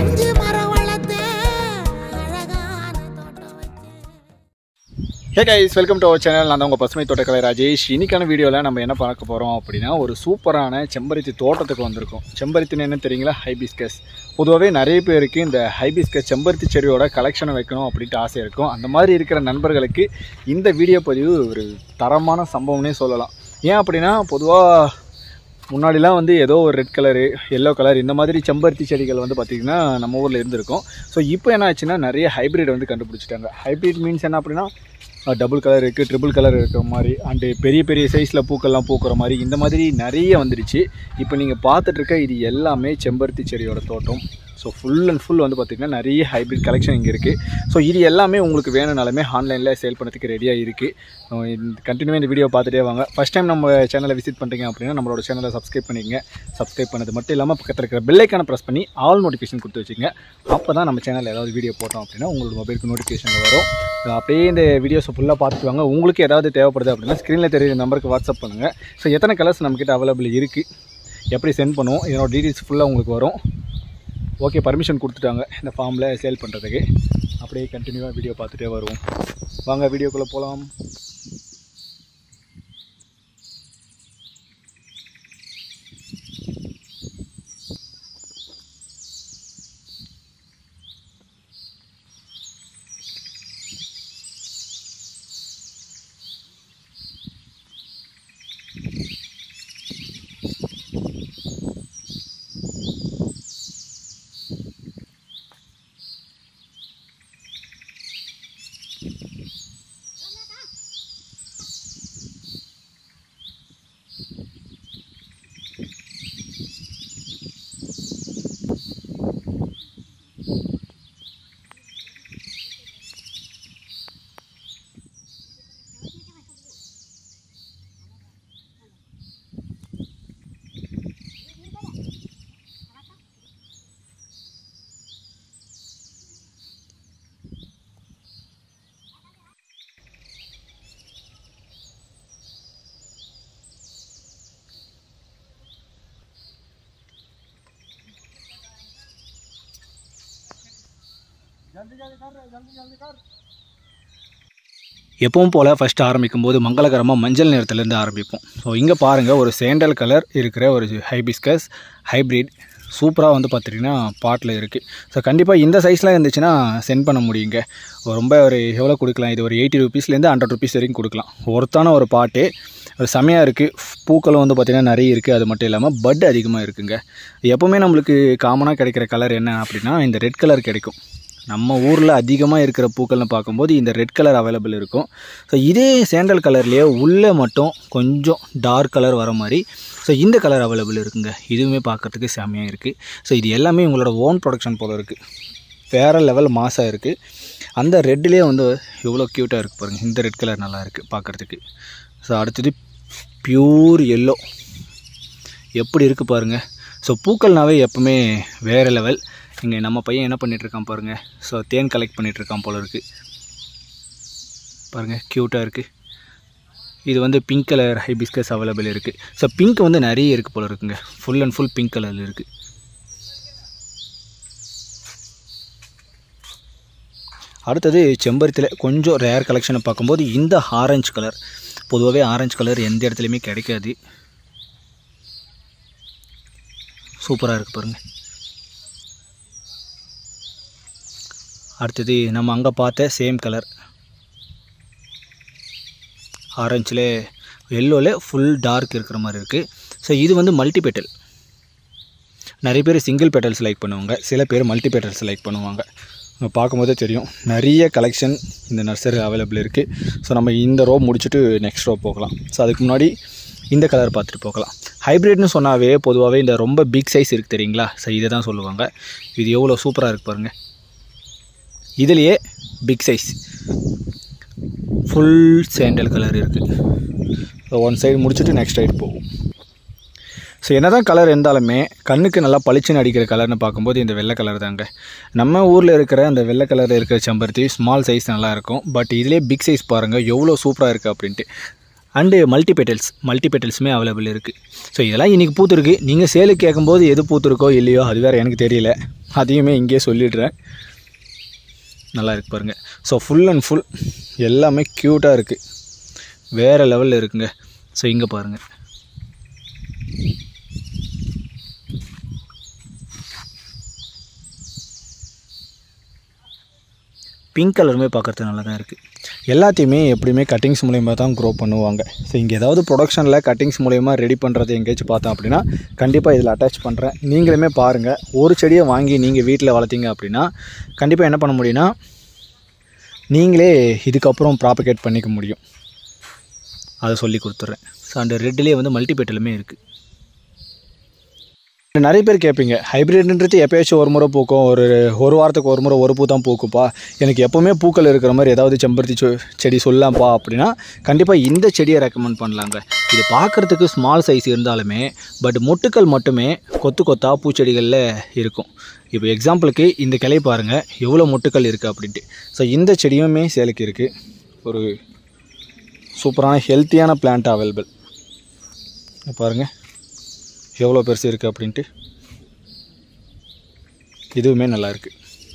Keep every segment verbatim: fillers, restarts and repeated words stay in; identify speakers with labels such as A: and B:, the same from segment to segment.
A: Hey guys, welcome to our channel. நான் உங்க பசுமை தோட்டக்கலை ராஜேஷ். இன்னைக்கான வீடியோல நம்ம என்ன பார்க்க போறோம் அப்படினா ஒரு சூப்பரான செம்பருத்தி தோட்டத்துக்கு வந்திருக்கோம். செம்பருத்தின்னு என்ன தெரியுங்களா? ஹைபிஸ்கஸ். பொதுவாவே நிறைய பேருக்கு இந்த ஹைபிஸ்கஸ் செம்பருத்தி செடியோட கலெக்ஷன் வைக்கணும் அப்படிட்டு ஆசை இருக்கும். அந்த மாதிரி இருக்கிற நண்பர்களுக்கு இந்த வீடியோ பதிவு ஒரு தரமான சம்பவம்னே சொல்லலாம். ஏன் அப்படினா பொதுவா முன்னாடிலாம் வந்து ஏதோ ஒரு ரெட் கலரு எல்லோ கலர் இந்த மாதிரி செம்பருத்தி செடிகள் வந்து பார்த்திங்கன்னா நம்ம ஊரில் இருந்திருக்கும். ஸோ இப்போ என்ன ஆச்சுன்னா நிறைய ஹைப்ரிட் வந்து கண்டுபிடிச்சிட்டாங்க. ஹைப்ரிட் மீன்ஸ் என்ன அப்படின்னா டபுள் கலர் இருக்குது, ட்ரிபிள் கலர் இருக்கிற மாதிரி, அண்டு பெரிய பெரிய சைஸில் பூக்கள்லாம் பூக்கிற மாதிரி இந்த மாதிரி நிறைய வந்துடுச்சு. இப்போ நீங்கள் பார்த்துட்ருக்க இது எல்லாமே செம்பருத்தி செடியோட தோட்டம். ஸோ ஃபுல் அண்ட் ஃபுல் வந்து பார்த்திங்கன்னா நிறைய ஹைப்ரிட் கலெக்ஷன் இங்கே இருக்குது. ஸோ இது எல்லாமே உங்களுக்கு வேணும்னாலுமே ஆன்லைனில் சேல் பண்ணுறதுக்கு ரெடியாக இருக்குது. கண்டினியூவாக இந்த வீடியோ பார்த்துட்டே வாங்க. ஃபஸ்ட் டைம் நம்ம சேனலை விசிட் பண்ணுறீங்க அப்படின்னா நம்மளோட சேனலை சப்ஸ்கிரைப் பண்ணிக்கங்க. சப்ஸ்கிரைப் பண்ணது மட்டும் இல்லாமல் பக்கத்தில் இருக்கிற பெல் ஐக்கானை ப்ரெஸ் பண்ணி ஆல் நோட்டிஃபிகேஷன் கொடுத்து வச்சுங்க. அப்போ தான் நம்ம சேனலில் ஏதாவது வீடியோ போட்டோம் அப்படின்னா உங்களோட மொபைலுக்கு நோட்டிஃபிகேஷன் வரும். அப்படியே இந்த வீடியோஸை ஃபுல்லாக பார்த்துட்டு வாங்க. உங்களுக்கு ஏதாவது தேவைப்படுது அப்படின்னா ஸ்க்ரீனில் தெரியுற நம்பருக்கு வாட்ஸ்அப் பண்ணுங்கள். ஸோ எத்தனை கலர்ஸ் நம்மக்கிட்ட அவைலபிள் இருக்குது, எப்படி சென்ட் பண்ணுவோம், இதனோட டீட்டெயில்ஸ் ஃபுல்லாக உங்களுக்கு வரும். ஓகே, பர்மிஷன் கொடுத்துட்டாங்க இந்த ஃபார்மில் சேல் பண்ணுறதுக்கு. அப்படியே கண்டினியூவாக வீடியோ பார்த்துட்டே வருவோம். வாங்க வீடியோக்குள்ளே போகலாம். எப்பவும் போல் ஃபஸ்ட்டு ஆரம்பிக்கும் போது மங்களகரமாக மஞ்சள் நிறத்துலேருந்து ஆரம்பிப்போம். ஸோ இங்கே பாருங்கள், ஒரு சேண்டல் கலர் இருக்கிற ஒரு ஹைபிஸ்கஸ் ஹைப்ரிட் சூப்பராக வந்து பார்த்திங்கன்னா பாட்டில் இருக்குது. ஸோ கண்டிப்பாக இந்த சைஸில் இருந்துச்சுன்னா சென்ட் பண்ண முடியுங்க. ரொம்ப ஒரு எவ்வளோ கொடுக்கலாம், இது ஒரு எயிட்டி ருபீஸ்லேருந்து ஹண்ட்ரட் ருபீஸ் வரைக்கும் கொடுக்கலாம். ஒருத்தான ஒரு பாட்டு ஒரு செமையாக இருக்குது. பூக்களும் வந்து பார்த்திங்கன்னா நிறைய இருக்குது. அது மட்டும் இல்லாமல் பட் அதிகமாக இருக்குங்க. எப்போவுமே நம்மளுக்கு காமனாக கிடைக்கிற கலர் என்ன அப்படின்னா இந்த ரெட் கலர் கிடைக்கும். நம்ம ஊரில் அதிகமாக இருக்கிற பூக்கள்னு பார்க்கும்போது இந்த ரெட் கலர் அவைலபிள் இருக்கும். ஸோ இதே சேண்டல் கலர்லேயே உள்ளே மட்டும் கொஞ்சம் டார்க் கலர் வர மாதிரி ஸோ இந்த கலர் அவைலபிள் இருக்குங்க. இதுவுமே பார்க்குறதுக்கு செம்மையாக இருக்குது. ஸோ இது எல்லாமே உங்களோட ஓன் ப்ரொடக்ஷன் போல் இருக்குது. வேறு லெவல் மாசாக இருக்குது. அந்த ரெட்லேயே வந்து எவ்வளோ க்யூட்டாக இருக்குது பாருங்கள். இந்த ரெட் கலர் நல்லா இருக்குது பார்க்குறதுக்கு. ஸோ அடுத்தது ப்யூர் எல்லோ எப்படி இருக்குது பாருங்கள். ஸோ பூக்கள்னாவே எப்பவுமே வேறு லெவல். இங்கே நம்ம பையன் என்ன பண்ணிகிட்ருக்கான் பாருங்கள். ஸோ தேன் கலெக்ட் பண்ணிகிட்ருக்கான் போல் இருக்குது பாருங்கள், க்யூட்டாக இருக்குது. இது வந்து பிங்க் கலர் ஹைபிஸ்கஸ் அவைலபிள் இருக்குது. ஸோ பிங்க் வந்து நிறைய இருக்குது போல் இருக்குங்க. ஃபுல் அண்ட் ஃபுல் பிங்க் கலரில் இருக்குது. அடுத்தது செம்பருத்தியில் கொஞ்சம் ரேர் கலெக்ஷனை பார்க்கும்போது இந்த ஆரஞ்சு கலர். பொதுவாகவே ஆரஞ்சு கலர் எந்த இடத்துலையுமே கிடைக்காது. சூப்பராக இருக்குது பாருங்கள். அடுத்தது நம்ம அங்கே பார்த்த சேம் கலர் ஆரஞ்சில் எல்லோவில் ஃபுல் டார்க் இருக்கிற மாதிரி இருக்குது. ஸோ இது வந்து மல்டி பெட்டல். நிறைய பேர் சிங்கிள் பெட்டல் செலக்ட் பண்ணுவாங்க, சில பேர் மல்டி பெட்டல் செலக்ட் பண்ணுவாங்க. நம்ம பார்க்கும்போதே தெரியும் நிறைய கலெக்ஷன் இந்த நர்சரி அவைலபிள் இருக்குது. ஸோ நம்ம இந்த ரோ முடிச்சுட்டு நெக்ஸ்ட் ரோ போகலாம். ஸோ அதுக்கு முன்னாடி இந்த கலர் பார்த்துட்டு போகலாம். ஹைப்ரிட்னு சொன்னாவே பொதுவாகவே இந்த ரொம்ப பிக் சைஸ் இருக்குது தெரியுங்களா? ஸோ இதை தான் சொல்லுவாங்க. இது எவ்வளோ சூப்பராக இருக்குது பாருங்கள். இதுலேயே big size full sandal colour இருக்குது. ஸோ ஒன் சைடு முடிச்சுட்டு நெக்ஸ்ட் சைடு போகும். ஸோ என்ன தான் கலர் இருந்தாலுமே கண்ணுக்கு நல்லா பளிச்சுன்னு அடிக்கிற கலர்னு பார்க்கும்போது இந்த வெள்ளை கலர் தாங்க. நம்ம ஊரில் இருக்கிற அந்த வெள்ளை கலரில் இருக்கிற செம்பருத்தி ஸ்மால் சைஸ் நல்லாயிருக்கும். பட் இதிலே பிக் சைஸ் பாருங்கள் எவ்வளோ சூப்பராக இருக்குது அப்படின்ட்டு. அண்டு மல்டி பெட்டல்ஸ் மல்டி பெட்டல்ஸுமே அவைலபிள் இருக்குது. ஸோ இதெல்லாம் இன்றைக்கி பூத்துருக்கு. நீங்கள் சேலுக்கு கேட்கும்போது எது பூத்துருக்கோ இல்லையோ அது வேறு எனக்கு தெரியல, அதையுமே இங்கேயே சொல்லிடுறேன். நல்லா இருக்குது பாருங்கள். ஸோ ஃபுல் அண்ட் ஃபுல் எல்லாமே க்யூட்டாக இருக்குது, வேறு லெவலில் இருக்குங்க. ஸோ இங்கே பாருங்கள், பிங்க் கலருமே பார்க்குறது நல்லா தான் இருக்குது. எல்லாத்தையுமே எப்படியுமே கட்டிங்ஸ் மூலயமா தான் க்ரோ பண்ணுவாங்க. ஸோ இங்கே ஏதாவது ப்ரொடக்ஷனில் கட்டிங்ஸ் மூலயமா ரெடி பண்ணுறது எங்கேயாச்சும் பார்த்தோம் அப்படின்னா கண்டிப்பாக இதில் அட்டாச் பண்ணுறேன். நீங்களுமே பாருங்கள், ஒரு செடியை வாங்கி நீங்கள் வீட்டில் வளர்த்திங்க அப்படின்னா கண்டிப்பாக என்ன பண்ண முடியும்னா நீங்களே இதுக்கப்புறம் ப்ராபகேட் பண்ணிக்க முடியும். அதை சொல்லி கொடுத்துட்றேன். ஸோ அந்த ரெட்டிலே வந்து மல்டி பெட்டலுமே இருக்குது. நிறைய பேர் கேட்பீங்க, ஹைப்ரிட்ன்றது எப்போயாச்சும் ஒரு முறை பூக்கும், ஒரு ஒரு வாரத்துக்கு ஒரு முறை ஒரு பூ தான் பூக்குப்பா, எனக்கு எப்போவுமே பூக்கள் இருக்கிற மாதிரி ஏதாவது செம்பருத்தி செடி சொல்லலாம்ப்பா அப்படின்னா கண்டிப்பாக இந்த செடியை ரெக்கமெண்ட் பண்ணலாங்க. இது பார்க்குறதுக்கு ஸ்மால் சைஸ் இருந்தாலுமே பட் மொட்டுக்கள் மட்டுமே கொத்து கொத்தா பூச்செடிகளில் இருக்கும். இப்போ எக்ஸாம்பிளுக்கு இந்த கிளை பாருங்கள் எவ்வளோ மொட்டுக்கள் இருக்குது அப்படின்ட்டு. ஸோ இந்த செடியுமே சேலுக்கு இருக்குது. ஒரு சூப்பரான ஹெல்த்தியான பிளான்ட் அவைலபிள். பாருங்கள் எவ்வளோ பெருசு இருக்குது அப்படின்ட்டு. இதுவுமே நல்லாயிருக்கு.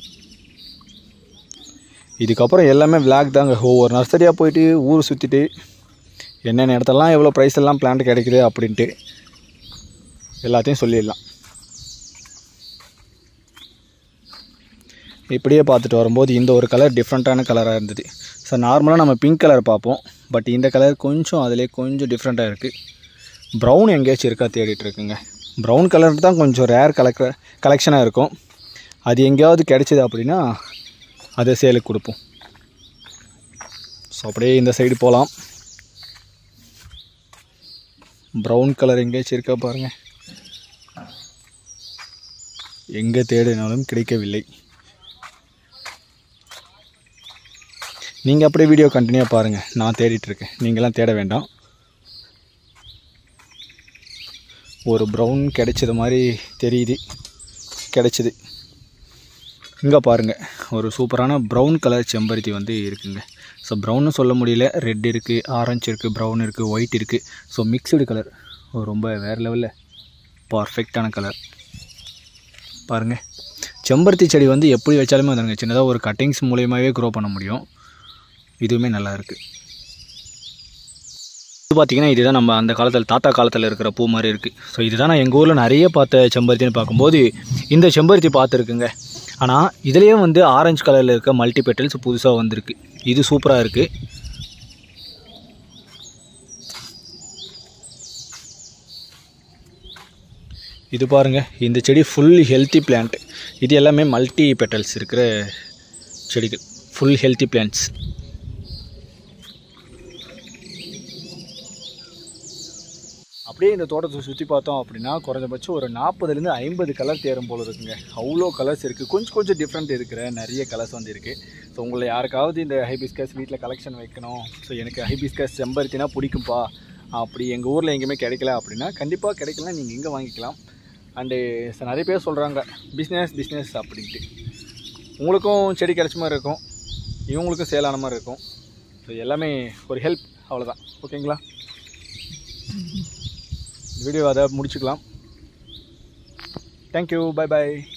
A: இதுக்கப்புறம் எல்லாமே விளாக் தாங்க. ஒவ்வொரு நர்சரியாக போயிட்டு ஊர் சுற்றிட்டு என்னென்ன இடத்துலலாம் எவ்வளோ ப்ரைஸ் எல்லாம் பிளான்ட் கிடைக்குது அப்படின்ட்டு எல்லாத்தையும் சொல்லிடலாம். இப்படியே பார்த்துட்டு வரும்போது இந்த ஒரு கலர் டிஃப்ரெண்ட்டான கலராக இருந்தது. ஸோ நார்மலாக நம்ம பிங்க் கலர் பார்ப்போம், பட் இந்த கலர் கொஞ்சம் அதிலே கொஞ்சம் டிஃப்ரெண்ட்டாக இருக்குது. ப்ரௌன் எங்கேயாச்சும் இருக்கா தேடிட்டுருக்குங்க. ப்ரௌன் கலர் தான் கொஞ்சம் ரேர் கலெக்ட கலெக்ஷனாக இருக்கும். அது எங்கேயாவது கிடைச்சிது அப்படின்னா அதை சேலுக்கு கொடுப்போம். ஸோ அப்படியே இந்த சைடு போகலாம். ப்ரௌன் கலர் எங்கேயாச்சும் இருக்கா பாருங்கள், எங்கே தேடினாலும் கிடைக்கவில்லை. நீங்கள் அப்படியே வீடியோ கண்டினியூவாக பாருங்கள், நான் தேடிட்டுருக்கேன், நீங்களாம் தேட வேண்டாம். ஒரு ப்ரௌன் கிடைச்சது மாதிரி தெரியுது, கிடைச்சிது. இங்கே பாருங்கள் ஒரு சூப்பரான ப்ரௌன் கலர் செம்பருத்தி வந்து இருக்குங்க. ஸோ ப்ரௌன்னு சொல்ல முடியல, ரெட் இருக்குது, ஆரஞ்சு இருக்குது, ப்ரௌன் இருக்குது, ஒயிட் இருக்குது. ஸோ மிக்சடு கலர் ரொம்ப வேறு லெவலில் பர்ஃபெக்டான கலர் பாருங்கள். செம்பருத்தி செடி வந்து எப்படி வச்சாலுமே வந்துடுங்க, சின்னதாக ஒரு கட்டிங்ஸ் மூலியமாகவே க்ரோ பண்ண முடியும். இதுவுமே நல்லா இருக்குது. இது பார்த்திங்கன்னா இதுதான் நம்ம அந்த காலத்தில் தாத்தா காலத்தில் இருக்கிற பூ மாதிரி இருக்குது. ஸோ இதுதான் நான் எங்கள் ஊரில் நிறைய பார்த்த செம்பருத்தின்னு பார்க்கும்போது இந்த செம்பருத்தி பார்த்துருக்குங்க. ஆனால் இதுலேயே வந்து ஆரஞ்சு கலரில் இருக்க மல்டி பெட்டல்ஸ் புதுசாக வந்திருக்கு. இது சூப்பராக இருக்குது. இது பாருங்கள், இந்த செடி ஃபுல் ஹெல்த்தி பிளான்ட். இது எல்லாமே மல்டி பெட்டல்ஸ் இருக்கிற செடிகள், ஃபுல் ஹெல்த்தி பிளான்ட்ஸ். அப்படியே இந்த தோட்டத்தை சுற்றி பார்த்தோம் அப்படின்னா குறைஞ்சபட்சம் ஒரு நாற்பதுலேருந்து ஐம்பது கலர் தேரும் போல் இருக்குங்க. அவ்வளோ கலர்ஸ் இருக்குது, கொஞ்சம் கொஞ்சம் டிஃப்ரெண்ட் இருக்கிற நிறைய கலர்ஸ் வந்து இருக்குது. ஸோ உங்களை யாருக்காவது இந்த ஹைபிஸ்கஸ் வீட்டில் கலெக்ஷன் வைக்கணும், ஸோ எனக்கு ஹைபிஸ்கஸ் செம்பருத்தினா பிடிக்கும்ப்பா, அப்படி எங்கள் ஊரில் எங்கேயுமே கிடைக்கல அப்படின்னா கண்டிப்பாக கிடைக்கலாம், நீங்கள் இங்கே வாங்கிக்கலாம். அண்டு நிறைய பேர் சொல்கிறாங்க பிஸ்னஸ் பிஸ்னஸ் அப்படின்ட்டு. உங்களுக்கும் செடி கிடைச்ச மாதிரி இருக்கும், இவங்களுக்கும் சேலான மாதிரி இருக்கும். ஸோ எல்லாமே ஒரு ஹெல்ப், அவ்வளோதான். ஓகேங்களா, வீடியோ அதை முடிச்சுக்கலாம். தேங்க்யூ, பை பாய்.